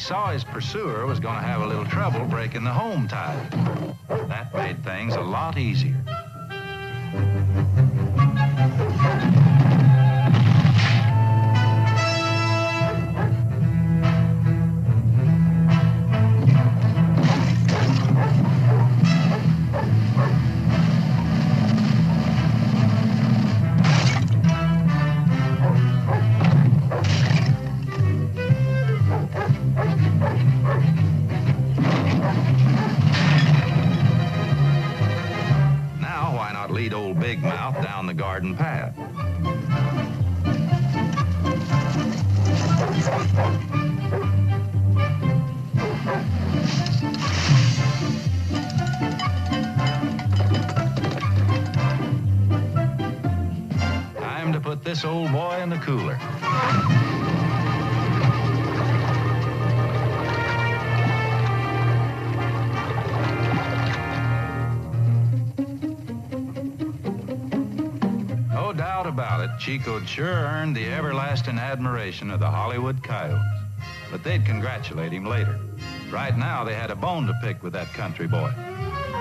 saw his pursuer was going to have a little trouble breaking the home tie. That made things a lot easier. Lead old Big Mouth down the garden path. Time to put this old boy in the cooler. No doubt about it, Chico'd sure earned the everlasting admiration of the Hollywood Coyotes. But they'd congratulate him later. Right now, they had a bone to pick with that country boy.